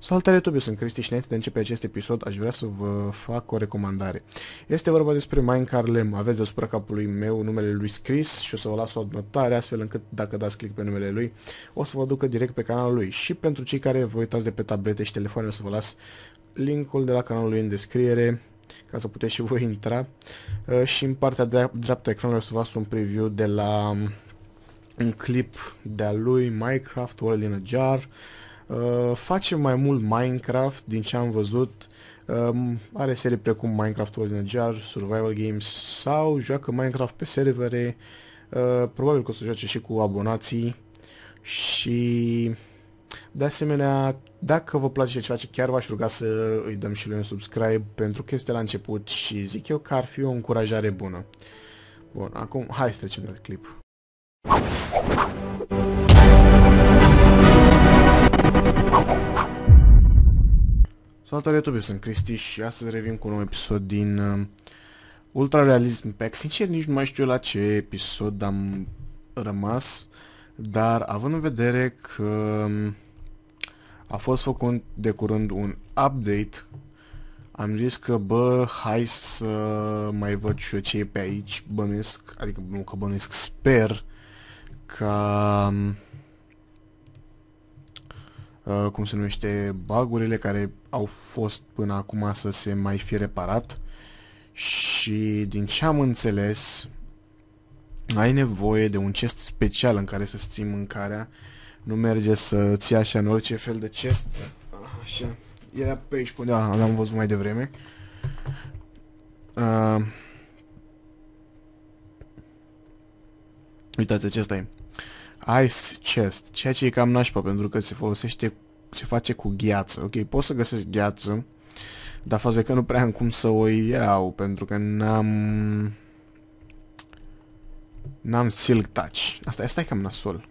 Salutare YouTube, eu sunt Cristi și înainte de a începe acest episod aș vrea să vă fac o recomandare. Este vorba despre Minecarlem, aveți deasupra capului meu numele lui scris și o să vă las o notare astfel încât dacă dați click pe numele lui o să vă ducă direct pe canalul lui. Și pentru cei care vă uitați de pe tablete și telefoane o să vă las linkul de la canalul lui în descriere ca să puteți și voi intra. Și în partea dreaptă a ecranului o să vă las un preview de la un clip de-a lui Minecraft World in a Jar. Face mai mult Minecraft din ce am văzut. Are serii precum Minecraft World in a Jar, Survival Games sau joacă Minecraft pe servere. Probabil că o să joace și cu abonații. Și de asemenea, dacă vă place ce face, chiar v-aș ruga să îi dăm și lui un subscribe pentru că este la început și zic eu că ar fi o încurajare bună. Bun, acum hai să trecem la clip. Salutare YouTube, eu sunt Cristi și astăzi revin cu un nou episod din Ultra Realism Pack. Sincer, nici nu mai știu la ce episod am rămas, dar având în vedere că a fost făcut de curând un update, am zis că, bă, hai să mai văd și eu ce e pe aici. Bănuiesc, adică nu că bănuiesc, sper ca cum se numește, bug-urile care au fost până acum să se mai fi reparat. Și din ce am înțeles, ai nevoie de un chest special în care să-ți ții mâncarea. Nu merge să ții așa în orice fel de chest. Așa, era pe aici, da, l-am văzut mai devreme. Uitați, acesta e Ice Chest, ceea ce e cam nașpa pentru că se face cu gheață. Ok, pot să găsesc gheață, dar faza e că nu prea am cum să o iau pentru că n-am silk touch. Asta e cam nasol.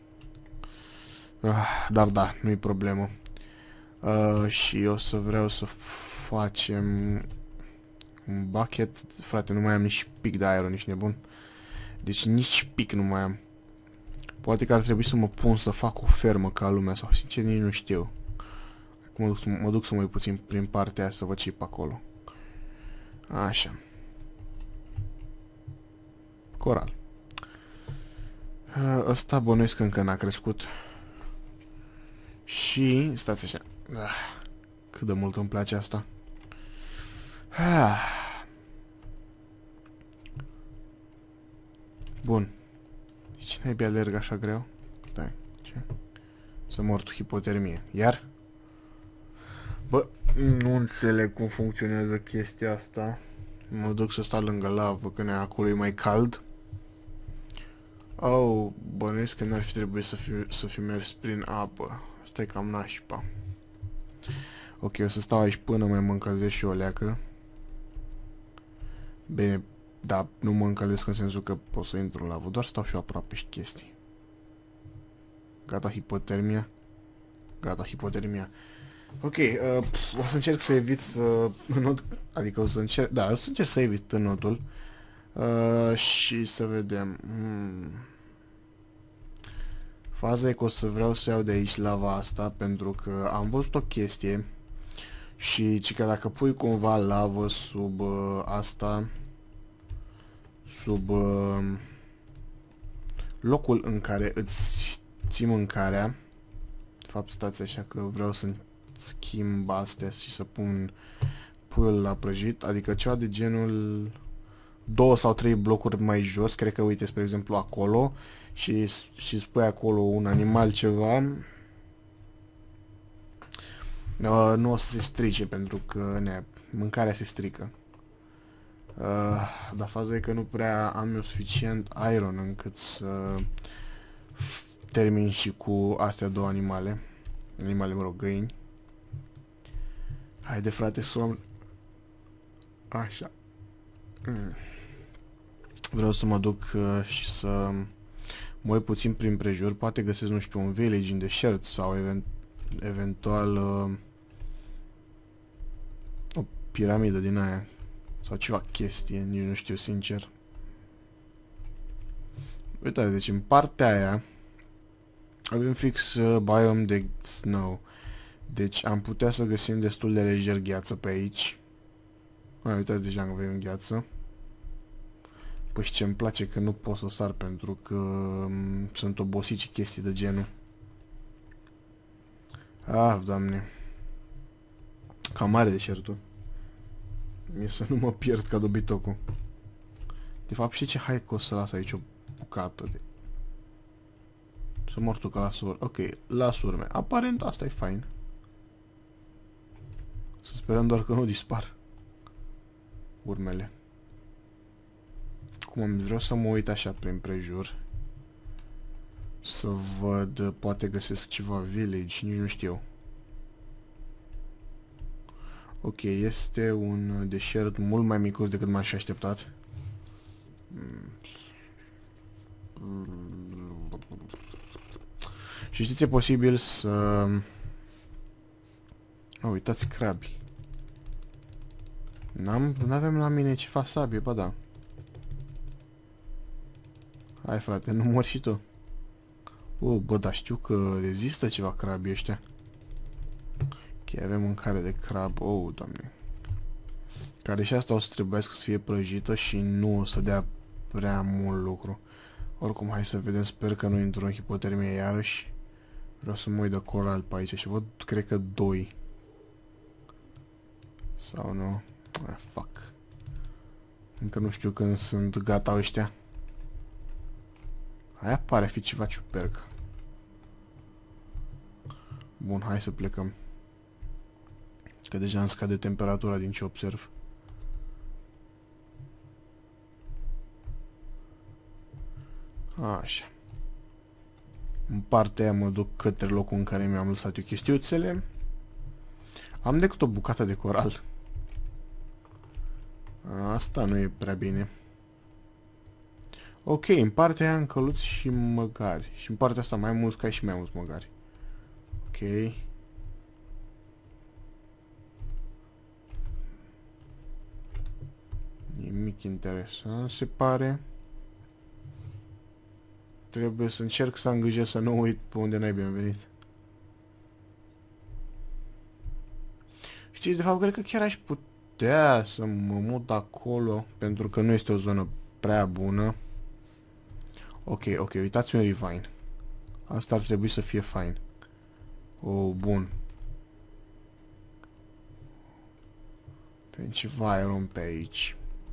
Dar da, nu-i problemă. Și o să vreau să facem un bucket. Frate, nu mai am nici pic de iron, nici nebun. Deci nici pic nu mai am. Poate că ar trebui să mă pun să fac o fermă ca lumea sau sincer nici nu știu. Acum mă duc să mă uit puțin prin partea aia să văd ce-i pe acolo. Așa. Coral. Ăsta bănuiesc că încă n-a crescut. Și stați așa. Cât de mult îmi place asta. Bun. Ce naibii alerg așa greu? Stai, ce? Să mor tu hipotermie. Iar? Bă, nu înțeleg cum funcționează chestia asta. Mă duc să stau lângă lavă, că acolo e mai cald. Oh, bănuiesc că n-ar fi trebuit să fi mers prin apă. Asta e cam nașpa. Ok, o să stau aici până mai mă încălzesc și o leacă. Bine, da, nu mă încălzesc în sensul că pot să intru în lavă, doar stau și eu aproape și chestii. Gata hipotermia. Gata hipotermia. Ok, o să încerc să evit să înot, adică o să încerc, da, o să încerc să evit înotul. Și să vedem. Faza e că o să vreau să iau de aici lava asta pentru că am văzut o chestie și că dacă pui cumva lavă sub asta, sub locul în care îți ții mâncarea, de fapt stați așa că vreau să schimb astea și să pun puiul la prăjit, adică ceva de genul 2 sau 3 blocuri mai jos, cred că uite spre exemplu acolo și spui acolo un animal ceva, nu o să se strice pentru că mâncarea se strică. Dar faza e că nu prea am eu suficient iron încât să termin și cu astea două animale. Animale, mă rog, găini. Haide frate, somn. Așa. Vreau să mă duc și să mă uit puțin prin prejur. Poate găsesc, nu știu, un village în deșert sau eventual o piramidă din aia. Sau ceva chestie, nici nu știu sincer. Uitați, deci în partea aia avem fix biome de snow. Deci am putea să găsim destul de lejer gheață pe aici. Uitați, deja avem gheață. Păi și ce-mi place că nu pot să sar pentru că sunt obosit și chestii de genul. Ah, Doamne. Cam mare deșertul. Mie să nu mă pierd ca dobitocul. De fapt, știi ce? Hai că o să las aici o bucată de... Să mor tu că las urme. Ok, las urme. Aparent asta e fain. Să sperăm doar că nu dispar urmele. Cum vreau să mă uit așa prin prejur. Să văd, poate găsesc ceva village, nici nu știu. Ok, este un deșert mult mai micos decât m-aș fi așteptat. Și știți, e posibil să... uitați, crabi. N-avem la mine ceva sabie, ba da. Hai, frate, nu mori și tu. Bă, dar știu că rezistă ceva crabii ăștia. Ok, avem mâncare de crab. Doamne. Care și asta o să trebuiască să fie prăjită și nu o să dea prea mult lucru. Oricum, hai să vedem. Sper că nu intru în hipotermie iarăși. Vreau să mă uit de coral pe aici și văd, cred că 2. Sau nu? Fuck. Încă nu știu când sunt gata ăștia. Aia pare a fi ceva ciupercă. Bun, hai să plecăm. Că deja îmi scade temperatura din ce observ. Așa. În partea aia mă duc către locul în care mi-am lăsat eu chestiuțele. Am decât o bucată de coral. Asta nu e prea bine. Ok, în partea aia am căluți și măgari. Și în partea asta mai mulți cai și mai mulți măgari. Ok. Nimic interesant, se pare. Trebuie să încerc să am grijă să nu uit pe unde n-ai binevenit. Știți, de fapt, cred că chiar aș putea să mă mut acolo, pentru că nu este o zonă prea bună. Ok, uitați un refine. Asta ar trebui să fie fine. Bun. Avem ceva iron pe aici.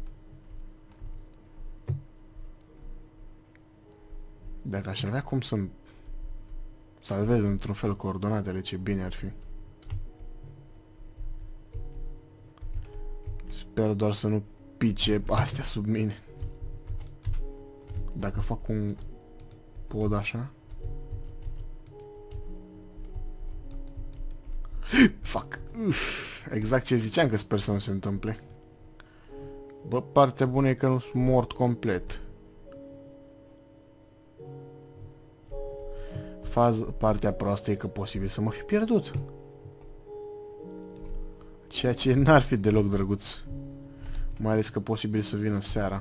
Dacă aș avea cum să-mi salvez într-un fel coordonatele, ce bine ar fi. Sper doar să nu pice astea sub mine. Dacă fac un pod așa. Fuck. Exact ce ziceam că sper să nu se întâmple. Bă, partea bună e că nu sunt mort complet. Partea proastă e că posibil să mă fi pierdut. Ceea ce n-ar fi deloc drăguț. Mai ales că posibil să vină seara.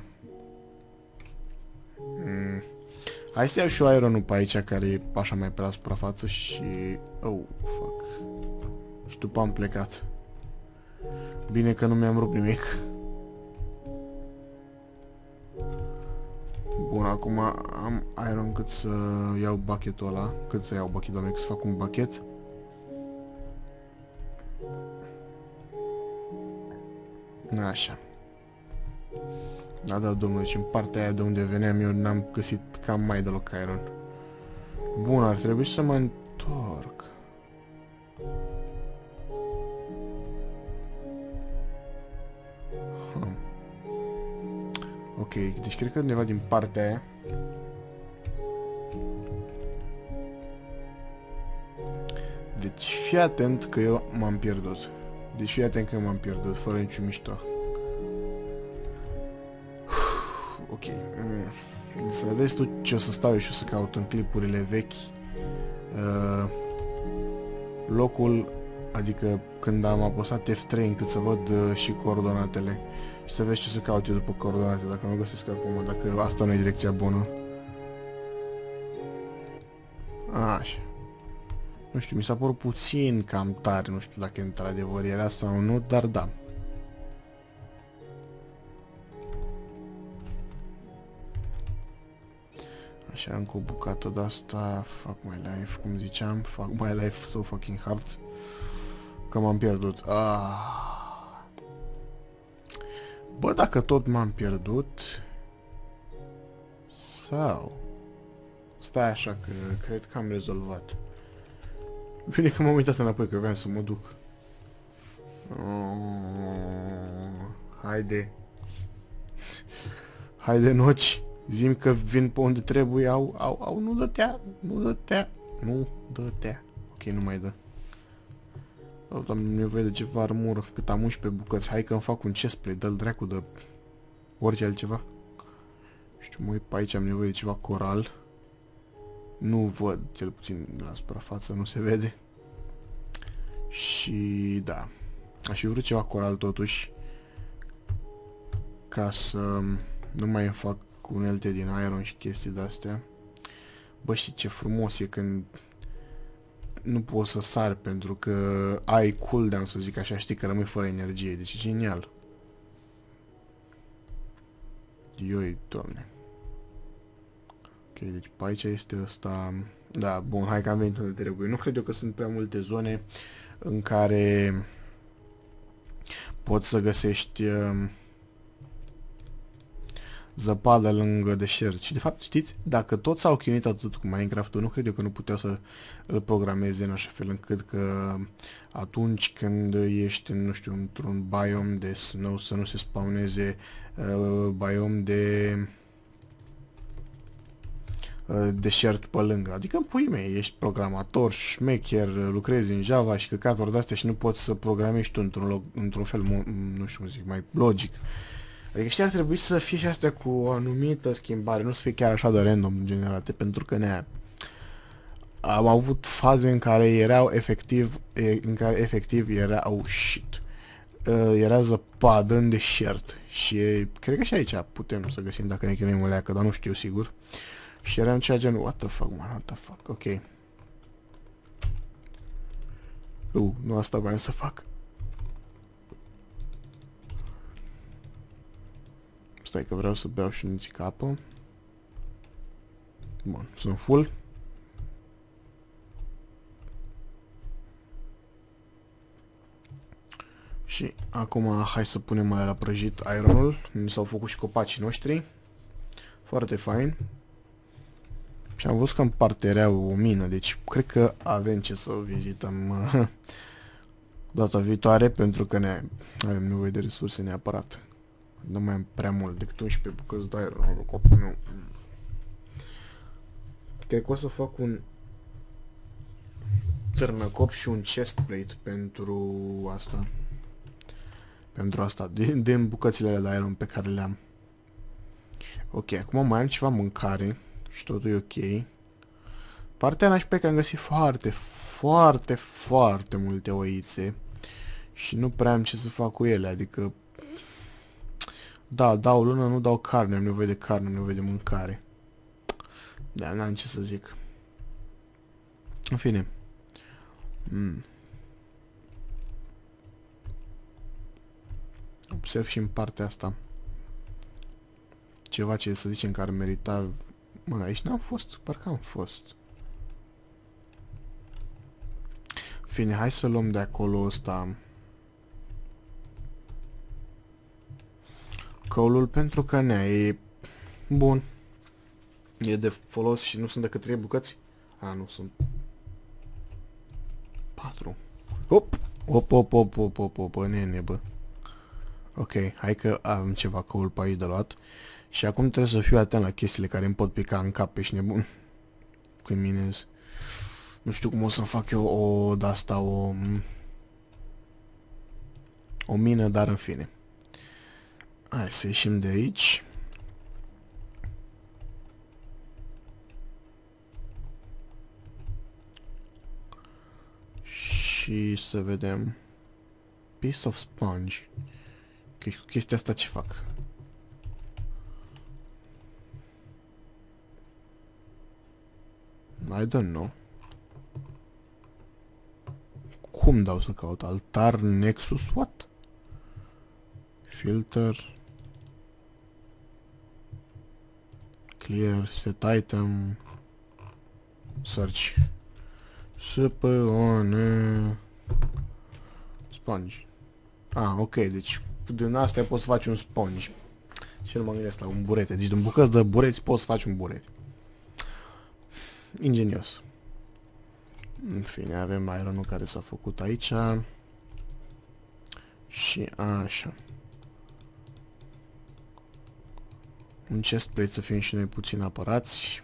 Hai să iau și iron-ul pe aici, care e așa mai pe la suprafață și... fuck. Și după am plecat. Bine că nu mi-am rupt nimic. Bun, acum am iron cât să iau bucketul ăla. Cât să iau bucket, doamne, cât să fac un bucket. Așa. Da, domnule, și în partea aia de unde veneam eu n-am găsit cam mai deloc iron. Bun, ar trebui să mă întorc. Ok, deci cred că undeva din partea aia. Deci fii atent că eu m-am pierdut. Deci fii atent că eu m-am pierdut, fără niciun mișto. Ok. Să vezi tu ce o să stau eu și o să caut în clipurile vechi. Locul, adică când am apăsat F3 încât să văd și coordonatele. Și să vezi ce să caut eu după coordonate, dacă nu găsesc acum, dacă asta nu e direcția bună. Așa. Nu știu, mi s-a părut puțin cam tare, nu știu dacă într-adevăr era sau nu, dar da. Așa, încă o bucată de-asta, fuck my life, cum ziceam, fuck my life so fucking hard. Că m-am pierdut. Bă, dacă tot m-am pierdut... Sau... Stai așa că cred că am rezolvat. Bine că m-am uitat înapoi că vreau să mă duc. Haide. Haide, Noci. Zi-mi că vin pe unde trebuie. Au, nu dă-tea. Nu dă-tea. Nu dă-tea. Ok, nu mai dă. Am nevoie de ceva armură, cât am 11 bucăți. Hai că îmi fac un chestplate, dă-l dracu de orice altceva. Știu, mă uit pe aici, am nevoie de ceva coral. Nu văd, cel puțin la suprafață nu se vede. Și da, aș fi vrut ceva coral totuși. Ca să nu mai fac unelte din iron și chestii de-astea. Bă, și ce frumos e când nu poți să sari pentru că ai cooldown, să zic așa, știi că rămâi fără energie, deci e genial. Ioi, doamne. Ok, deci pe aici este ăsta. Da, bun, hai că am venit unde trebuie. Nu cred eu că sunt prea multe zone în care poți să găsești zăpadă lângă deșert. Și de fapt, știți, dacă tot s-au chinuit atât cu Minecraft-ul, nu cred eu că nu puteau să îl programeze în așa fel încât că atunci când ești, nu știu, într-un biome de snow să nu se spawneze biome de deșert pe lângă. Adică, în puii mei, ești programator, șmecher, lucrezi în Java și căcaturi de-astea și nu poți să programezi tu într-un fel, nu știu cum zic, mai logic. Adică știi, ar trebui să fie și astea cu o anumită schimbare, nu să fie chiar așa de random generate, pentru că am avut faze în care erau efectiv, era, oh shit, era zăpadă în deșert și cred că și aici putem să găsim dacă ne chinuim o leacă, dar nu știu sigur. Și eram ceea genul, what the fuck, man, what the fuck, ok. Nu asta voiam să fac. Stai că vreau să beau și nici capă. Bun, sunt full. Și acum hai să punem mai la prăjit ironul. Ni s-au făcut și copacii noștri. Foarte fain. Și am văzut că în parte era o mină, deci cred că avem ce să vizităm data viitoare, pentru că avem nevoie de resurse neapărat. Nu mai am prea mult, decât 11 bucăți de iron, copul meu. Cred că o să fac un târnăcop și un chestplate pentru asta. Pentru asta, din bucățile alea de iron pe care le-am. Ok, acum mai am ceva mâncare și totul e ok. Partea nașpa că am găsit foarte multe oițe și nu prea am ce să fac cu ele, adică da, dau lună, nu dau carne, am nevoie de carne, am nevoie de mâncare. Da, n-am ce să zic. În fine. Observ și în partea asta ceva ce să zicem că ar merita. Mă, aici n-am fost, parcă am fost. Fine, hai să luăm de acolo ăsta coalul, pentru că e bun. E de folos și nu sunt decât 3 bucăți. Nu sunt 4. Op, nene, bă. Ok, hai că am ceva coal pe aici de luat. Și acum trebuie să fiu atent la chestiile care îmi pot pica în cap, ești nebun. Când minez. Nu știu cum o să fac eu o mină, dar în fine. Hai să ieșim de aici. Și să vedem. Piece of sponge. Cu chestia asta ce fac? I don't know. cum dau să caut? Altar Nexus? What? Filter. Clear. Set item. Search. Sponge. Ok, deci din astea poți să faci un sponge. Și nu mă gândesc la un burete. Deci din bucăți de bureți poți să faci un burete. Ingenios. În fine, avem ironul care s-a făcut aici. Și așa. Un chestplate să fim și noi puțin apărați.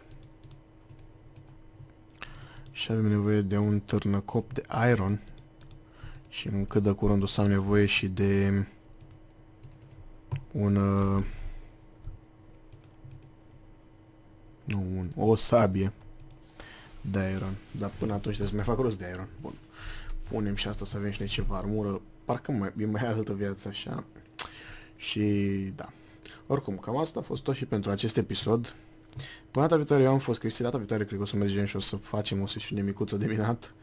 Și avem nevoie de un târnăcop de iron. Și în cât de curând o să am nevoie și de o sabie de iron. Dar până atunci trebuie să mai fac rost de iron. Bun. Punem și asta să avem și noi ceva armură. Parcă e mai altă viață așa. Și da. Oricum, cam asta a fost tot și pentru acest episod. Până data viitoare eu am fost Cristi, data viitoare cred că o să mergem și o să facem o sesiune micuță de minat.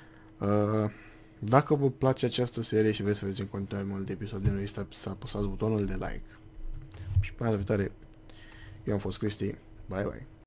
Dacă vă place această serie și vreți să vedeți în continuare multe episoade, nu este să apăsați butonul de like. Și până data viitoare, eu am fost Cristi. Bye bye.